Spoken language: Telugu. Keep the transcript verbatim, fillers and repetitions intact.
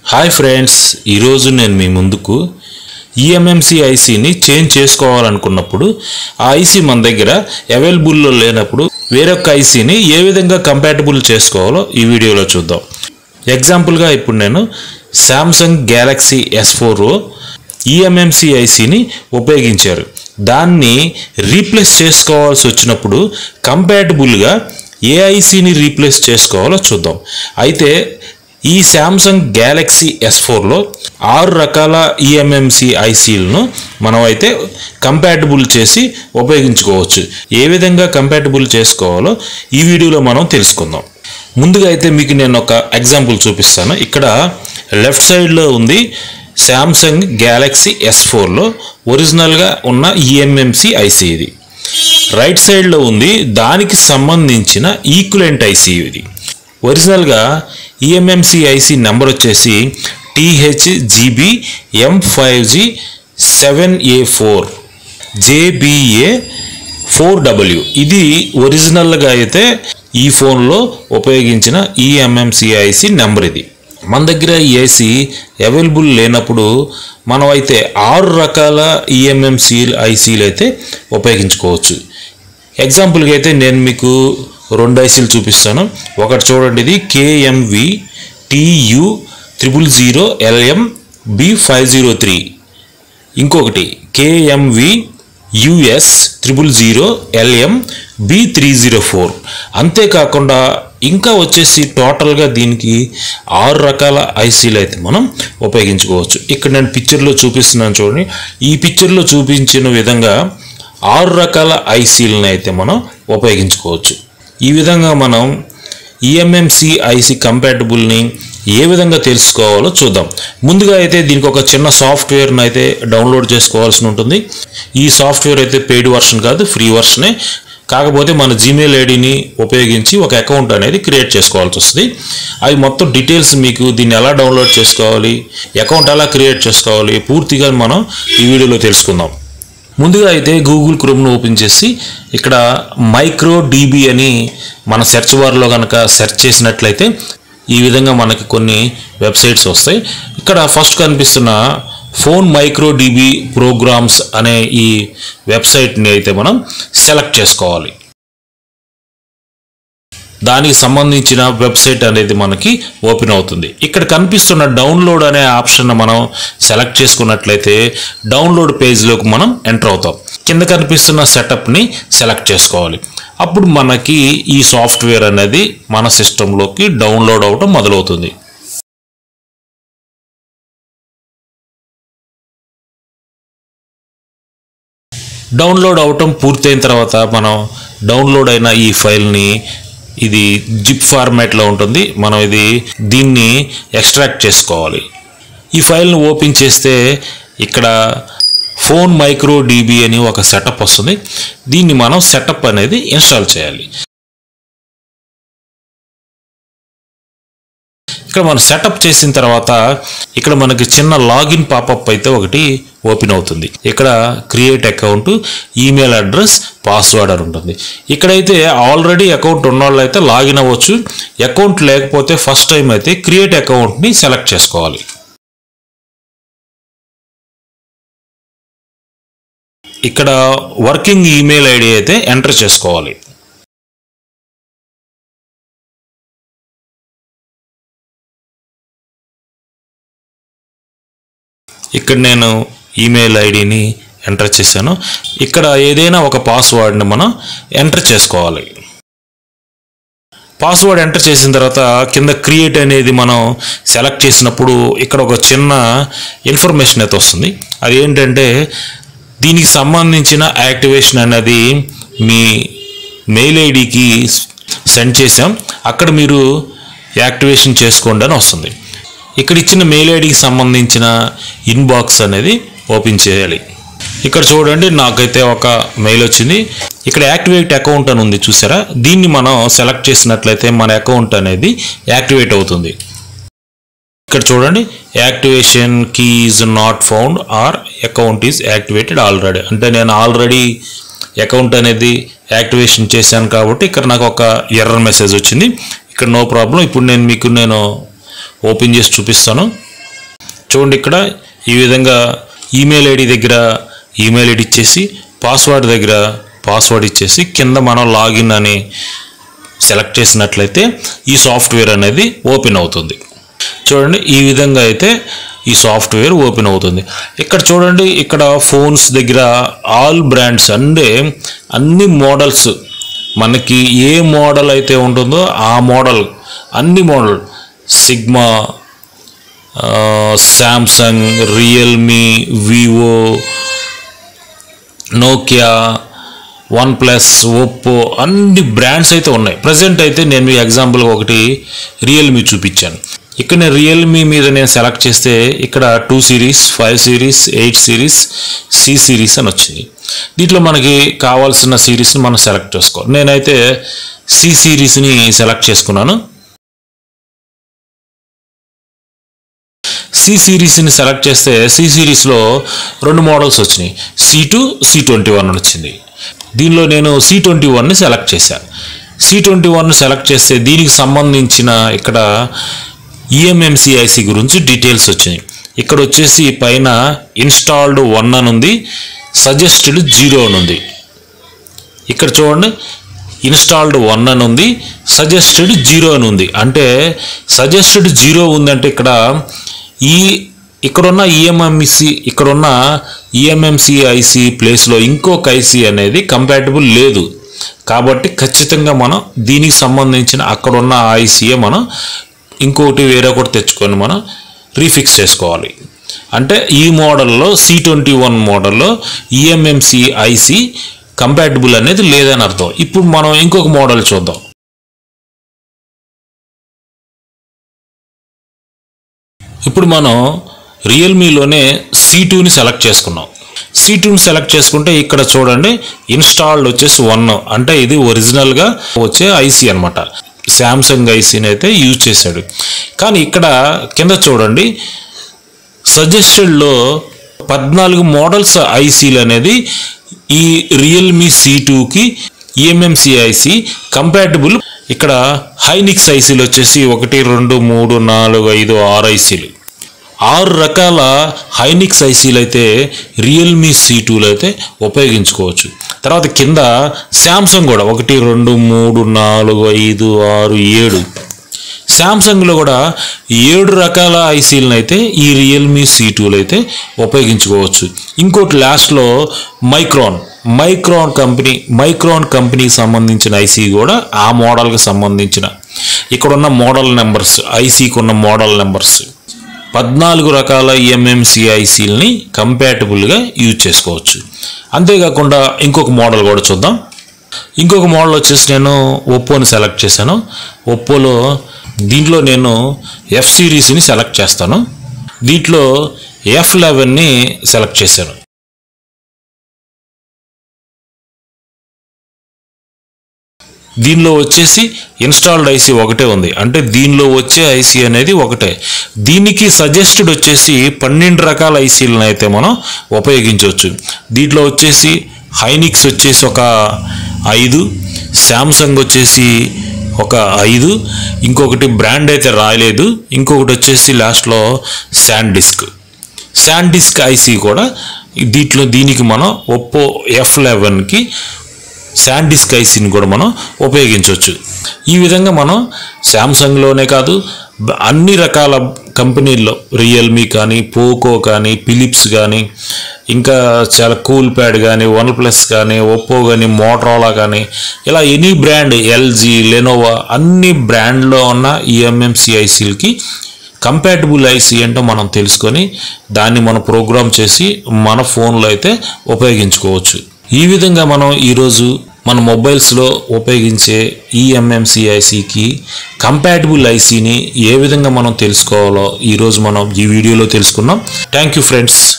హాయ్ ఫ్రెండ్స్, ఈరోజు నేను మీ ముందుకు ఈఎంఎంసి ఐసీని చేంజ్ చేసుకోవాలనుకున్నప్పుడు ఆ ఐసీ మన దగ్గర అవైలబుల్లో లేనప్పుడు వేరొక ఐసీని ఏ విధంగా కంపాటబుల్ చేసుకోవాలో ఈ వీడియోలో చూద్దాం. ఎగ్జాంపుల్గా ఇప్పుడు నేను Samsung galaxy S four eMMC ఐసీని ఉపయోగించారు. దాన్ని రీప్లేస్ చేసుకోవాల్సి వచ్చినప్పుడు కంపాటబుల్గా ఏ ఐసీని రీప్లేస్ చేసుకోవాలో చూద్దాం. అయితే ఈ సామ్సంగ్ గ్యాలక్సీ ఎస్ ఫోర్లో ఆరు రకాల ఈఎంఎంసి ఐసీలను మనం అయితే కంపాటబుల్ చేసి ఉపయోగించుకోవచ్చు. ఏ విధంగా కంపాటబుల్ చేసుకోవాలో ఈ వీడియోలో మనం తెలుసుకుందాం. ముందుగా అయితే మీకు నేను ఒక ఎగ్జాంపుల్ చూపిస్తాను. ఇక్కడ లెఫ్ట్ సైడ్లో ఉంది సామ్సంగ్ గ్యాలక్సీ ఎస్ ఫోర్లో ఒరిజినల్గా ఉన్న ఈఎంఎంసి ఐసీ. ఇది రైట్ సైడ్లో ఉంది దానికి సంబంధించిన ఈక్వలెంట్ ఐసీ. ఇది ఒరిజినల్గా ఈఎంఎంసి ఐసీ నెంబర్ వచ్చేసి THGB M five G seven A four JBA four W. ఇది ఒరిజినల్గా అయితే ఈ ఫోన్లో ఉపయోగించిన ఈఎంఎంసి ఐసీ నెంబర్. ఇది మన దగ్గర ఈ ఐసీ అవైలబుల్ లేనప్పుడు మనం అయితే ఆరు రకాల ఈఎంఎంసి ఐసీలు అయితే ఉపయోగించుకోవచ్చు. ఎగ్జాంపుల్గా అయితే నేను మీకు రెండు ఐసీలు చూపిస్తాను. ఒకటి చూడండి, ఇది KMV TU triple zero LM B five zero three. ఇంకొకటి KMV US triple zero LM B three zero four. అంతేకాకుండా ఇంకా వచ్చేసి టోటల్గా దీనికి ఆరు రకాల ఐసీలు అయితే మనం ఉపయోగించుకోవచ్చు. ఇక్కడ నేను పిక్చర్లో చూపిస్తున్నాను చూడండి. ఈ పిక్చర్లో చూపించిన విధంగా ఆరు రకాల ఐసీలను అయితే మనం ఉపయోగించుకోవచ్చు. ఈ విధంగా మనం ఈఎంఎంసి ఐసీ కంపాటబుల్ని ఏ విధంగా తెలుసుకోవాలో చూద్దాం. ముందుగా అయితే దీనికి ఒక చిన్న సాఫ్ట్వేర్ని అయితే డౌన్లోడ్ చేసుకోవాల్సి ఉంటుంది. ఈ సాఫ్ట్వేర్ అయితే పెయిడ్ వర్షన్ కాదు, ఫ్రీ వర్షనే. కాకపోతే మన జీమెయిల్ ఐడిని ఉపయోగించి ఒక అకౌంట్ అనేది క్రియేట్ చేసుకోవాల్సి వస్తుంది. అవి మొత్తం డీటెయిల్స్ మీకు దీన్ని ఎలా డౌన్లోడ్ చేసుకోవాలి, అకౌంట్ ఎలా క్రియేట్ చేసుకోవాలి పూర్తిగా మనం ఈ వీడియోలో తెలుసుకుందాం. ముందుగా అయితే గూగుల్ క్రోమ్ను ఓపెన్ చేసి ఇక్కడ మైక్రో డీబీ అని మన సెర్చ్ బార్లో కనుక సెర్చ్ చేసినట్లయితే ఈ విధంగా మనకి కొన్ని వెబ్సైట్స్ వస్తాయి. ఇక్కడ ఫస్ట్ కనిపిస్తున్న ఫోన్ మైక్రో డీబీ ప్రోగ్రామ్స్ అనే ఈ వెబ్సైట్ని అయితే మనం సెలెక్ట్ చేసుకోవాలి. దానికి సంబంధించిన వెబ్సైట్ అనేది మనకి ఓపెన్ అవుతుంది. ఇక్కడ కనిపిస్తున్న డౌన్లోడ్ అనే ఆప్షన్ మనం సెలెక్ట్ చేసుకున్నట్లయితే డౌన్లోడ్ పేజ్లోకి మనం ఎంటర్ అవుతాం. కింద కనిపిస్తున్న సెటప్ని సెలెక్ట్ చేసుకోవాలి. అప్పుడు మనకి ఈ సాఫ్ట్వేర్ అనేది మన సిస్టంలోకి డౌన్లోడ్ అవడం మొదలవుతుంది. డౌన్లోడ్ అవటం పూర్తయిన తర్వాత మనం డౌన్లోడ్ అయిన ఈ ఫైల్ని, ఇది జిప్ ఫార్మాట్లో ఉంటుంది, మనం ఇది దీన్ని ఎక్స్ట్రాక్ట్ చేసుకోవాలి. ఈ ఫైల్ను ఓపెన్ చేస్తే ఇక్కడ ఫోన్ మైక్రో డీబీ అని ఒక సెటప్ వస్తుంది. దీన్ని మనం సెటప్ అనేది ఇన్స్టాల్ చేయాలి. ఇక్కడ మనం సెటప్ చేసిన తర్వాత ఇక్కడ మనకి చిన్న లాగిన్ పాపప్ అయితే ఒకటి ఓపెన్ అవుతుంది. ఇక్కడ create account, email address, password అని ఉంటుంది. ఇక్కడైతే ఆల్రెడీ అకౌంట్ ఉన్న వాళ్ళు అయితే లాగిన్ అవ్వచ్చు. అకౌంట్ లేకపోతే ఫస్ట్ టైం అయితే క్రియేట్ అకౌంట్ని సెలెక్ట్ చేసుకోవాలి. ఇక్కడ వర్కింగ్ ఈమెయిల్ ఐడి అయితే ఎంటర్ చేసుకోవాలి. ఇక్కడ నేను ఈమెయిల్ ఐడిని ఎంటర్ చేశాను. ఇక్కడ ఏదైనా ఒక పాస్వర్డ్ని మనం ఎంటర్ చేసుకోవాలి. పాస్వర్డ్ ఎంటర్ చేసిన తర్వాత కింద క్రియేట్ అనేది మనం సెలెక్ట్ చేసినప్పుడు ఇక్కడ ఒక చిన్న ఇన్ఫర్మేషన్ అయితే వస్తుంది. అది ఏంటంటే దీనికి సంబంధించిన యాక్టివేషన్ అనేది మీ మెయిల్ ఐడికి సెండ్ చేసాం, అక్కడ మీరు యాక్టివేషన్ చేసుకోండి అని వస్తుంది. ఇక్కడ ఇచ్చిన మెయిల్ ఐడికి సంబంధించిన ఇన్బాక్స్ అనేది ఓపెన్ చేయాలి. ఇక్కడ చూడండి, నాకైతే ఒక మెయిల్ వచ్చింది. ఇక్కడ యాక్టివేట్ అకౌంట్ అని ఉంది, చూసారా? దీన్ని మనం సెలెక్ట్ చేసినట్లయితే మన అకౌంట్ అనేది యాక్టివేట్ అవుతుంది. ఇక్కడ చూడండి, activation key is not found or account is activated already. అంటే నేను ఆల్రెడీ అకౌంట్ అనేది యాక్టివేషన్ చేశాను కాబట్టి ఇక్కడ నాకు ఒక ఎర్రర్ మెసేజ్ వచ్చింది. ఇక్కడ నో ప్రాబ్లం. ఇప్పుడు నేను మీకు నేను ఓపెన్ చేసి చూపిస్తాను. చూడండి ఇక్కడ ఈ విధంగా ఈమెయిల్ ఐడి దగ్గర ఈమెయిల్ ఐడి ఇచ్చేసి పాస్వర్డ్ దగ్గర పాస్వర్డ్ ఇచ్చేసి కింద మనం లాగిన్ అని సెలెక్ట్ చేసినట్లయితే ఈ సాఫ్ట్వేర్ అనేది ఓపెన్ అవుతుంది. చూడండి ఈ విధంగా అయితే ఈ సాఫ్ట్వేర్ ఓపెన్ అవుతుంది. ఇక్కడ చూడండి ఇక్కడ ఫోన్స్ దగ్గర ఆల్ బ్రాండ్స్ అంటే అన్ని మోడల్స్ మనకి ఏ మోడల్ అయితే ఉంటుందో ఆ మోడల్ అన్ని model Sigma, Samsung, Realme, Vivo, Nokia, OnePlus, Oppo అన్ని బ్రాండ్స్ అయితే ఉన్నాయి. ప్రజెంట్ అయితే నేను మీ ఎగ్జాంపుల్ ఒకటి రియల్మీ చూపించాను. ఇక్కడ నేను రియల్మీ మీద నేను సెలెక్ట్ చేస్తే ఇక్కడ two series, five series, eight series, C series అని వచ్చింది. దీంట్లో మనకి కావాల్సిన సిరీస్ని మనం సెలెక్ట్ చేసుకోవాలి. నేనైతే సి సిరీస్ని సెలెక్ట్ చేసుకున్నాను. సి సిరీస్ని సెలెక్ట్ చేస్తే సి సిరీస్లో రెండు మోడల్స్ వచ్చినాయి, C two, C twenty one వచ్చింది. దీనిలో నేను సి ట్వంటీ వన్ని సెలెక్ట్ చేశాను. సి ట్వంటీ వన్ సెలెక్ట్ చేస్తే దీనికి సంబంధించిన ఇక్కడ ఈఎంఎంసి ఐసి గురించి డీటెయిల్స్ వచ్చినాయి. ఇక్కడ వచ్చేసి పైన ఇన్స్టాల్డ్ వన్ అని ఉంది, సజెస్టెడ్ జీరో అని ఉంది. ఇక్కడ చూడండి ఇన్స్టాల్డ్ వన్ అని ఉంది, సజెస్టెడ్ జీరో అని ఉంది. అంటే సజెస్టెడ్ జీరో ఉందంటే ఇక్కడ ఈ ఇక్కడున్న ఈఎంఎంసి ఇక్కడున్న ఈఎంఎంసి ఐసి ప్లేస్లో ఇంకొక ఐసి అనేది కంపాటబుల్ లేదు. కాబట్టి ఖచ్చితంగా మనం దీనికి సంబంధించిన అక్కడున్న ఐసీఏ మనం ఇంకొకటి వేరే ఒకటి తెచ్చుకొని మనం రీఫిక్స్ చేసుకోవాలి. అంటే ఈ మోడల్లో సి ట్వంటీ వన్ మోడల్లో ఈఎంఎంసి ఐసి కంపాటబుల్ అనేది లేదని అర్థం. ఇప్పుడు మనం ఇంకొక మోడల్ చూద్దాం. ఇప్పుడు మనం రియల్మీలోనే సి టూని సెలెక్ట్ చేసుకున్నాం. సి టూని సెలెక్ట్ చేసుకుంటే ఇక్కడ చూడండి ఇన్స్టాల్డ్ వచ్చేసి వన్, అంటే ఇది ఒరిజినల్గా వచ్చే ఐసీ అనమాట. శాంసంగ్ ఐసీని అయితే యూజ్ చేశాడు. కానీ ఇక్కడ కింద చూడండి సజెస్టెడ్లో పద్నాలుగు మోడల్స్ ఐసీలు అనేది ఈ రియల్మీ సి టూకి ఈఎంఎంసి ఐసి కంపాటబుల్. ఇక్కడ హైనిక్స్ ఐసీలు వచ్చేసి ఒకటి, రెండు, మూడు, నాలుగు, ఐదు, ఆరు ఐసీలు, ఆరు రకాల హైనిక్స్ ఐసీలు అయితే రియల్మీ సి టూలో అయితే ఉపయోగించుకోవచ్చు. తర్వాత కింద శాంసంగ్ కూడా ఒకటి, రెండు, మూడు, నాలుగు, ఐదు, ఆరు, ఏడు, శాంసంగ్లో కూడా ఏడు రకాల ఐసీలను అయితే ఈ రియల్మీ సి టూలో అయితే ఉపయోగించుకోవచ్చు. ఇంకోటి లాస్ట్లో మైక్రాన్ మైక్రాన్ కంపెనీ మైక్రాన్ కంపెనీకి సంబంధించిన ఐసీ కూడా ఆ మోడల్కి సంబంధించిన ఇక్కడున్న మోడల్ నెంబర్స్ ఐసీకి ఉన్న మోడల్ నెంబర్స్ పద్నాలుగు రకాల ఈఎంఎంసి ఐసీలని కంపాటబుల్గా యూజ్ చేసుకోవచ్చు. అంతేకాకుండా ఇంకొక మోడల్ కూడా చూద్దాం. ఇంకొక మోడల్ వచ్చేసి నేను ఒప్పోని సెలెక్ట్ చేశాను. ఒప్పోలో దీంట్లో నేను ఎఫ్ సిరీస్ని సెలెక్ట్ చేస్తాను. దీంట్లో ఎఫ్ లెవెన్ని సెలెక్ట్ చేశాను. దీనిలో వచ్చేసి ఇన్స్టాల్డ్ ఐసీ ఒకటే ఉంది, అంటే దీనిలో వచ్చే ఐసీ అనేది ఒకటే. దీనికి సజెస్టెడ్ వచ్చేసి పన్నెండు రకాల ఐసీలను అయితే మనం ఉపయోగించవచ్చు. దీంట్లో వచ్చేసి హైనిక్స్ వచ్చేసి ఒక ఐదు, శాంసంగ్ వచ్చేసి ఒక ఐదు, ఇంకొకటి బ్రాండ్ అయితే రాయలేదు, ఇంకొకటి వచ్చేసి లాస్ట్లో శాండిస్క్ శాండిస్క్ ఐసీ కూడా దీంట్లో దీనికి మనం ఒప్పో ఎఫ్ లెవెన్కి శాండిస్క్ ఐసీని కూడా మనం ఉపయోగించవచ్చు. ఈ విధంగా మనం శాంసంగ్లోనే కాదు అన్ని రకాల కంపెనీల్లో రియల్మీ కానీ, పోకో కానీ, ఫిలిప్స్ కానీ, ఇంకా చాలా కూల్ ప్యాడ్ కానీ, వన్ ప్లస్ కానీ, ఒప్పో కానీ, మోటరోలా కానీ, ఇలా ఎనీ బ్రాండ్ ఎల్జీ, లెనోవా అన్ని బ్రాండ్లో ఉన్న ఈఎంఎంసి ఐసీలకి కంపాటబుల్ ఐసీ ఏంటో మనం తెలుసుకొని దాన్ని మనం ప్రోగ్రామ్ చేసి మన ఫోన్లో అయితే ఉపయోగించుకోవచ్చు. ఈ విధంగా మనం ఈరోజు మన మొబైల్స్లో ఉపయోగించే ఈఎంఎంసి ఐసీకి కంపాటబుల్ ఐసీని ఏ విధంగా మనం తెలుసుకోవాలో ఈరోజు మనం ఈ వీడియోలో తెలుసుకున్నాం. Thank you friends.